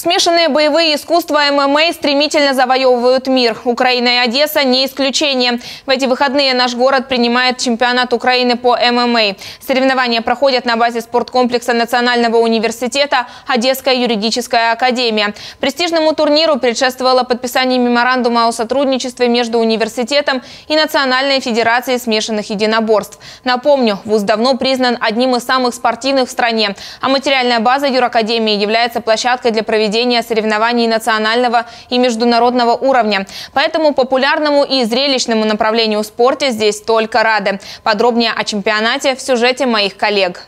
Смешанные боевые искусства ММА стремительно завоевывают мир. Украина и Одесса не исключение. В эти выходные наш город принимает чемпионат Украины по ММА. Соревнования проходят на базе спорткомплекса Национального университета «Одесская юридическая академия». Престижному турниру предшествовало подписание меморандума о сотрудничестве между университетом и Национальной федерацией смешанных единоборств. Напомню, вуз давно признан одним из самых спортивных в стране, а материальная база юракадемии является площадкой для проведения соревнований национального и международного уровня. Поэтому популярному и зрелищному направлению в спорте здесь только рады. Подробнее о чемпионате в сюжете моих коллег.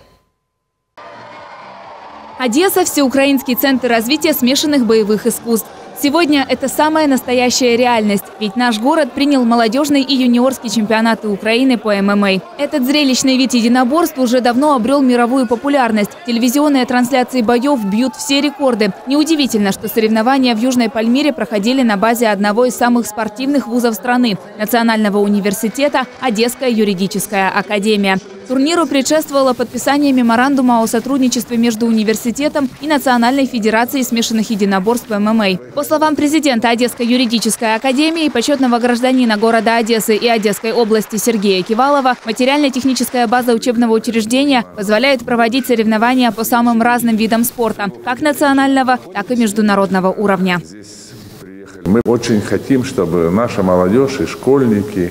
Одесса – всеукраинский центр развития смешанных боевых искусств. Сегодня это самая настоящая реальность, ведь наш город принял молодежный и юниорский чемпионаты Украины по ММА. Этот зрелищный вид единоборств уже давно обрел мировую популярность. Телевизионные трансляции боев бьют все рекорды. Неудивительно, что соревнования в Южной Пальмире проходили на базе одного из самых спортивных вузов страны – Национального университета «Одесская юридическая академия». Турниру предшествовало подписание меморандума о сотрудничестве между университетом и Национальной федерацией смешанных единоборств ММА. По словам президента Одесской юридической академии, почетного гражданина города Одессы и Одесской области Сергея Кивалова, материально-техническая база учебного учреждения позволяет проводить соревнования по самым разным видам спорта, как национального, так и международного уровня. Мы очень хотим, чтобы наша молодежь и школьники,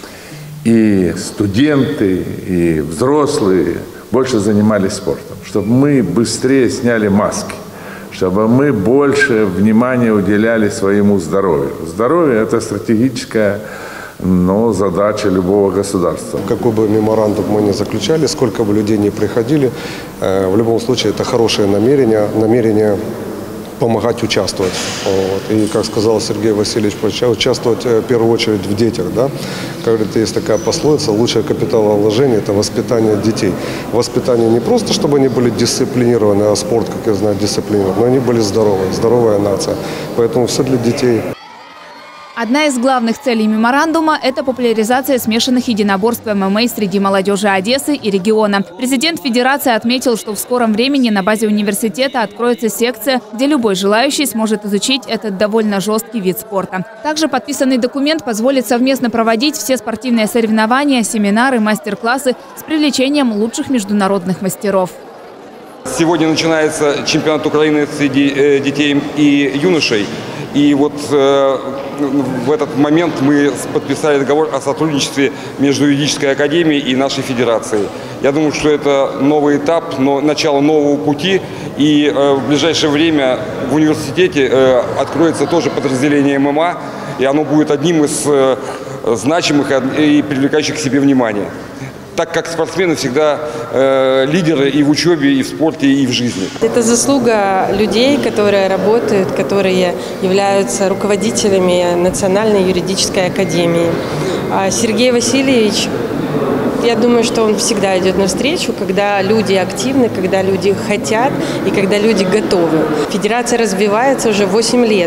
и студенты, и взрослые больше занимались спортом, чтобы мы быстрее сняли маски, чтобы мы больше внимания уделяли своему здоровью. Здоровье – это стратегическая задача любого государства. Какой бы меморандум мы ни заключали, сколько бы людей ни приходили, в любом случае это хорошее намерение помогать участвовать. И, как сказал Сергей Васильевич, участвовать в первую очередь в детях. Да? Как говорит, есть такая пословица: лучшее капиталовложение – это воспитание детей. Воспитание не просто, чтобы они были дисциплинированы, а спорт, как я знаю, дисциплинирован, но они были здоровые, здоровая нация. Поэтому все для детей. Одна из главных целей меморандума – это популяризация смешанных единоборств ММА среди молодежи Одессы и региона. Президент Федерации отметил, что в скором времени на базе университета откроется секция, где любой желающий сможет изучить этот довольно жесткий вид спорта. Также подписанный документ позволит совместно проводить все спортивные соревнования, семинары, мастер-классы с привлечением лучших международных мастеров. Сегодня начинается чемпионат Украины среди детей и юношей. И вот в этот момент мы подписали договор о сотрудничестве между юридической академией и нашей федерацией. Я думаю, что это новый этап, начало нового пути. И в ближайшее время в университете откроется тоже подразделение ММА. И оно будет одним из значимых и привлекающих к себе внимание. Так как спортсмены всегда лидеры и в учебе, и в спорте, и в жизни. Это заслуга людей, которые работают, которые являются руководителями Национальной юридической академии. Сергей Васильевич, я думаю, что он всегда идет навстречу, когда люди активны, когда люди хотят и когда люди готовы. Федерация развивается уже 8 лет.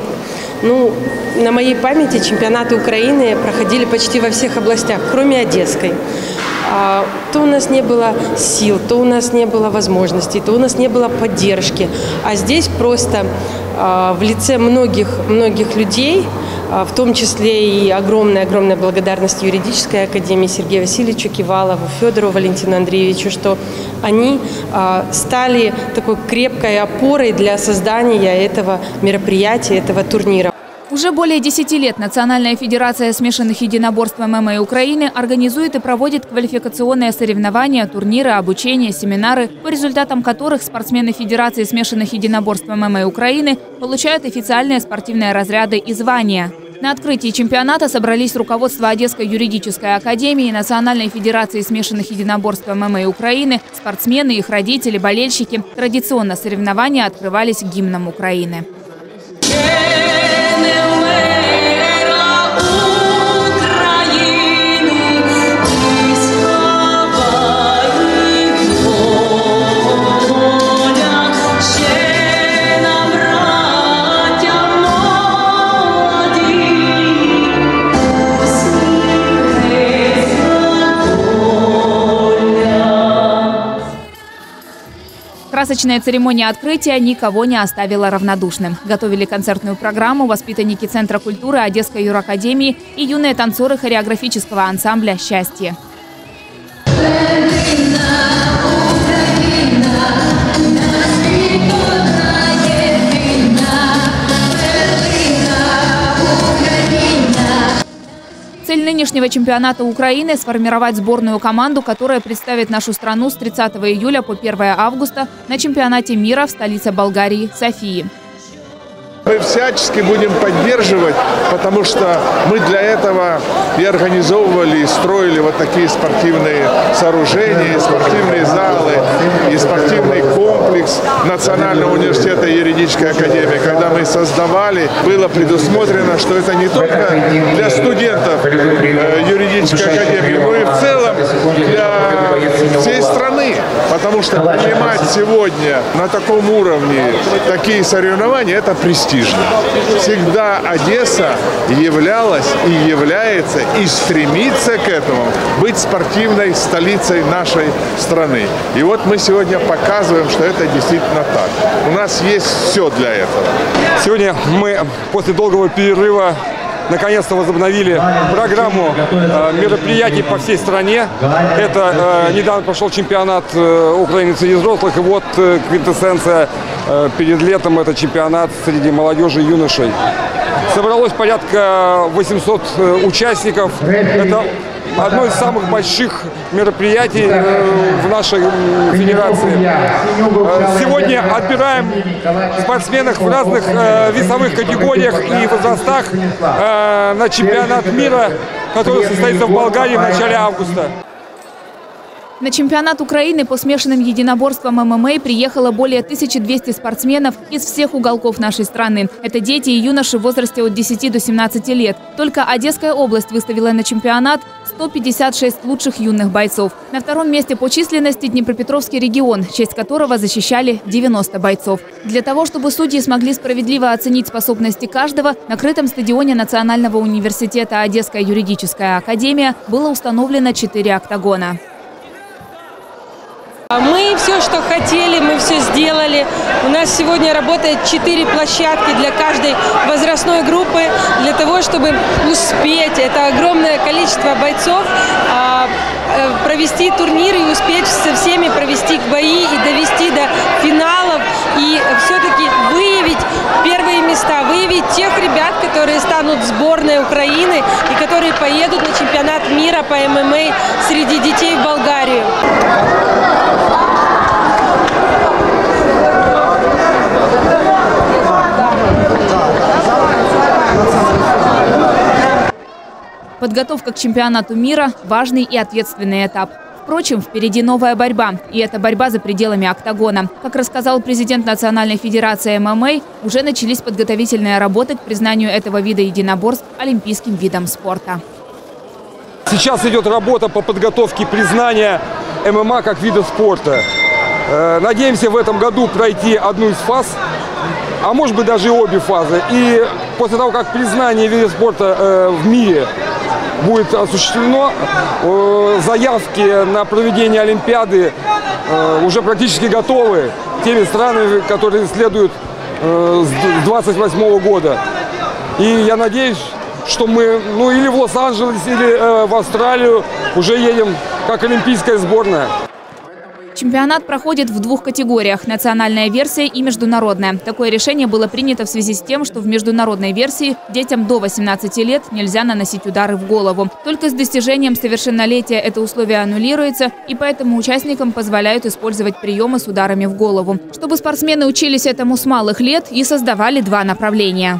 На моей памяти чемпионаты Украины проходили почти во всех областях, кроме Одесской. То у нас не было сил, то у нас не было возможностей, то у нас не было поддержки. А здесь просто в лице многих людей, в том числе и огромная благодарность юридической академии Сергею Васильевичу Кивалову, Федору Валентину Андреевичу, что они стали такой крепкой опорой для создания этого мероприятия, этого турнира. Уже более 10 лет Национальная федерация смешанных единоборств ММА Украины организует и проводит квалификационные соревнования, турниры, обучение, семинары, по результатам которых спортсмены Федерации смешанных единоборств ММА Украины получают официальные спортивные разряды и звания. На открытии чемпионата собрались руководство Одесской юридической академии, Национальной федерации смешанных единоборств ММА Украины, спортсмены, их родители, болельщики. Традиционно соревнования открывались гимном Украины. Красочная церемония открытия никого не оставила равнодушным. Готовили концертную программу воспитанники Центра культуры Одесской юракадемии и юные танцоры хореографического ансамбля «Счастье». Цель нынешнего чемпионата Украины – сформировать сборную команду, которая представит нашу страну с 30 июля по 1 августа на чемпионате мира в столице Болгарии – Софии. Мы всячески будем поддерживать, потому что мы для этого и организовывали, и строили вот такие спортивные сооружения, и спортивные залы, и спортивный комплекс Национального университета и юридической академии. Когда мы создавали, было предусмотрено, что это не только для студентов юридической академии, но и в целом для всей страны. Потому что принимать сегодня на таком уровне такие соревнования – это престиж. Всегда Одесса являлась и является и стремится к этому быть спортивной столицей нашей страны. И вот мы сегодня показываем, что это действительно так. У нас есть все для этого. Сегодня мы после долгого перерыва наконец-то возобновили программу мероприятий по всей стране. Это недавно прошел чемпионат Украины среди взрослых, и вот квинтэссенция перед летом – это чемпионат среди молодежи и юношей. Собралось порядка 800 участников. Это одно из самых больших мероприятий в нашей федерации. Сегодня отбираем спортсменов в разных весовых категориях и возрастах на чемпионат мира, который состоится в Болгарии в начале августа. На чемпионат Украины по смешанным единоборствам ММА приехало более 1200 спортсменов из всех уголков нашей страны. Это дети и юноши в возрасте от 10 до 17 лет. Только Одесская область выставила на чемпионат 156 лучших юных бойцов. На втором месте по численности Днепропетровский регион, честь которого защищали 90 бойцов. Для того, чтобы судьи смогли справедливо оценить способности каждого, на крытом стадионе Национального университета Одесская юридическая академия было установлено 4 октагона. Мы все, что хотели, мы все сделали. У нас сегодня работает 4 площадки для каждой возрастной группы, для того, чтобы успеть, это огромное количество бойцов, провести турнир и успеть со всеми провести бои и довести до финалов. И все-таки выявить первые места, выявить тех ребят, которые станут сборной Украины и которые поедут на чемпионат мира по ММА среди детей в Болгарию. Подготовка к чемпионату мира – важный и ответственный этап. Впрочем, впереди новая борьба. И это борьба за пределами октагона. Как рассказал президент Национальной федерации ММА, уже начались подготовительные работы к признанию этого вида единоборств олимпийским видом спорта. Сейчас идет работа по подготовке признания ММА как вида спорта. Надеемся в этом году пройти одну из фаз, а может быть даже и обе фазы. И после того, как признание вида спорта в мире будет осуществлено, заявки на проведение Олимпиады уже практически готовы теми странами, которые следуют с 2028 года. И я надеюсь, что мы или в Лос-Анджелес, или в Австралию уже едем как олимпийская сборная. Чемпионат проходит в 2 категориях – национальная версия и международная. Такое решение было принято в связи с тем, что в международной версии детям до 18 лет нельзя наносить удары в голову. Только с достижением совершеннолетия это условие аннулируется, и поэтому участникам позволяют использовать приемы с ударами в голову. Чтобы спортсмены учились этому с малых лет и создавали 2 направления.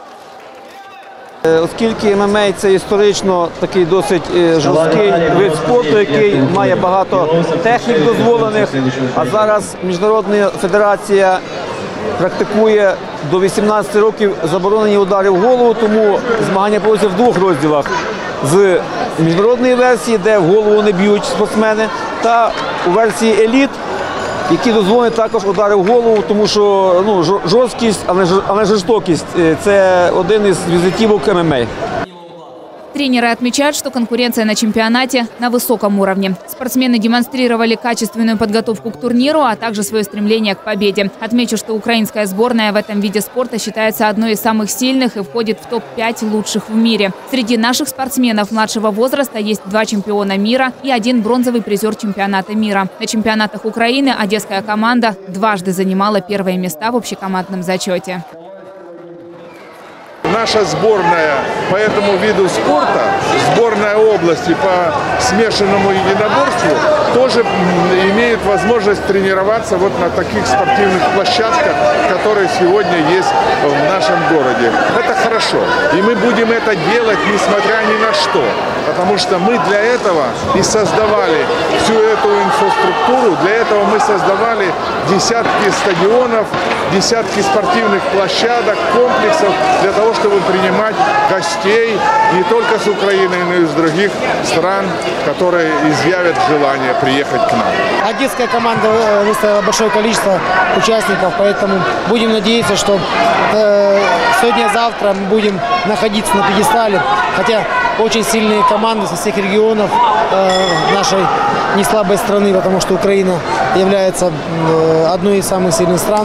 Оскільки ММА – це історично такий досить жорсткий вид спорту, який має багато технік дозволених, а зараз Міжнародна федерація практикує до 18 років заборонені удари в голову, тому змагання проводяться в 2 розділах. З міжнародної версії, де в голову не б'ють спортсмени, та у версії еліт, які дозволені також удари в голову, тому що жорсткість, а не жорстокість – це один із візитівок ММА. Тренеры отмечают, что конкуренция на чемпионате на высоком уровне. Спортсмены демонстрировали качественную подготовку к турниру, а также свое стремление к победе. Отмечу, что украинская сборная в этом виде спорта считается одной из самых сильных и входит в топ-5 лучших в мире. Среди наших спортсменов младшего возраста есть 2 чемпиона мира и 1 бронзовый призер чемпионата мира. На чемпионатах Украины одесская команда дважды занимала первые места в общекомандном зачете. Наша сборная по этому виду спорта, сборная области по смешанному единоборству, тоже имеет возможность тренироваться вот на таких спортивных площадках, которые сегодня есть в нашем городе. Это хорошо. И мы будем это делать, несмотря ни на что. Потому что мы для этого и создавали всю эту инфраструктуру. Для этого мы создавали десятки стадионов, десятки спортивных площадок, комплексов, для того, чтобы принимать гостей не только с Украины, но и из других стран, которые изъявят желание приехать к нам. Одесская команда выставила большое количество участников, поэтому будем надеяться, что сегодня-завтра мы будем находиться на пьедестале, хотя очень сильные команды со всех регионов нашей неслабой страны, потому что Украина является одной из самых сильных стран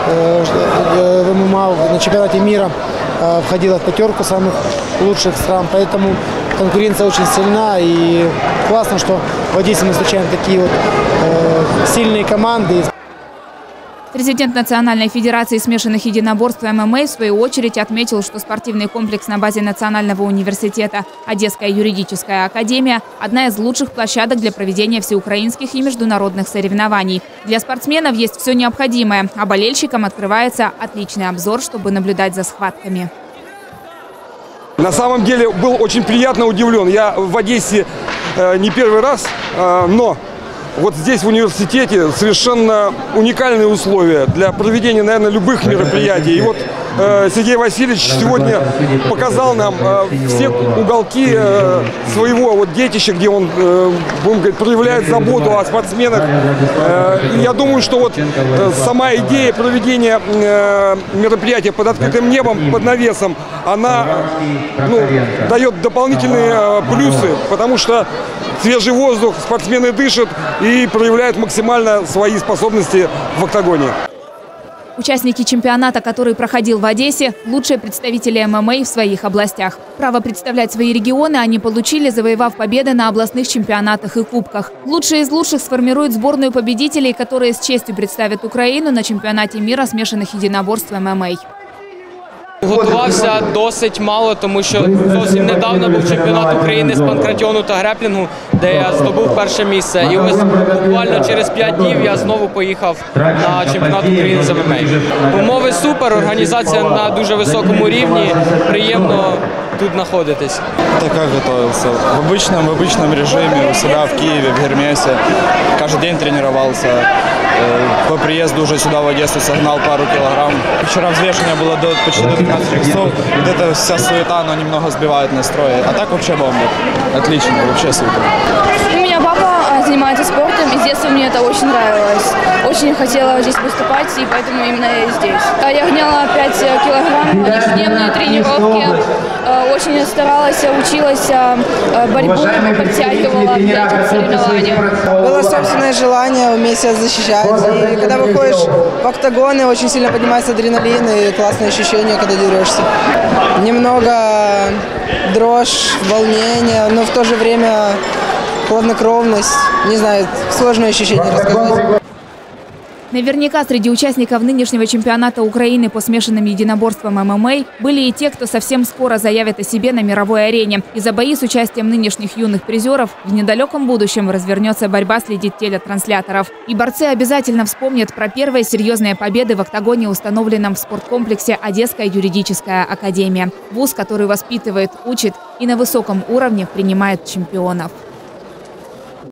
в ММА. На чемпионате мира входила в 5 самых лучших стран, поэтому конкуренция очень сильна, и классно, что в Одессе мы встречаем такие вот сильные команды. Президент Национальной федерации смешанных единоборств ММА в свою очередь отметил, что спортивный комплекс на базе Национального университета «Одесская юридическая академия» – одна из лучших площадок для проведения всеукраинских и международных соревнований. Для спортсменов есть все необходимое, а болельщикам открывается отличный обзор, чтобы наблюдать за схватками. На самом деле был очень приятно удивлен. Я в Одессе не первый раз, но вот здесь в университете совершенно уникальные условия для проведения, наверное, любых мероприятий. И вот Сергей Васильевич сегодня показал нам все уголки своего вот детища, где он, будем говорить, проявляет заботу о спортсменах. Я думаю, что вот сама идея проведения мероприятия под открытым небом, под навесом, она дает дополнительные плюсы, потому что свежий воздух, спортсмены дышат и проявляют максимально свои способности в октагоне. Участники чемпионата, который проходил в Одессе, лучшие представители ММА в своих областях. Право представлять свои регионы они получили, завоевав победы на областных чемпионатах и кубках. Лучшие из лучших сформируют сборную победителей, которые с честью представят Украину на чемпионате мира смешанных единоборств ММА. Готувався досить мало, тому що зовсім недавно був чемпіонат України з панкратіону та греплінгу, де я здобув перше місце. І ось буквально через 5 днів я знову поїхав на чемпіонат України з ММА. Умови супер, організація на дуже високому рівні, приємно тут знаходитись. Так как готовился? В обычном режиме у себя в Киеве, в Гермесе. Каждый день тренировался. По приезду уже сюда в Одессу согнал пару килограмм. Вчера взвешивание было почти до 12 часов. Вот эта вся суета, она немного сбивает настрой. А так вообще бомба. Отлично, вообще супер. У меня папа занимается спортом, и с детства мне это очень нравилось. Очень хотела здесь выступать, и поэтому именно я здесь. Я гоняла 5 килограмм, ежедневные тренировки. Очень старалась, училась борьбу, подтягивала перед этим соревнованием. Было собственное желание уметь себя защищать. И когда выходишь в октагоны, очень сильно поднимается адреналин и классное ощущение, когда дерешься. Немного дрожь, волнение, но в то же время хладнокровность. Не знаю, сложное ощущение рассказать. Наверняка среди участников нынешнего чемпионата Украины по смешанным единоборствам ММА были и те, кто совсем скоро заявит о себе на мировой арене. И за бои с участием нынешних юных призеров в недалеком будущем развернется борьба среди телетрансляторов. И борцы обязательно вспомнят про первые серьезные победы в октагоне, установленном в спорткомплексе «Одесская юридическая академия». Вуз, который воспитывает, учит и на высоком уровне принимает чемпионов.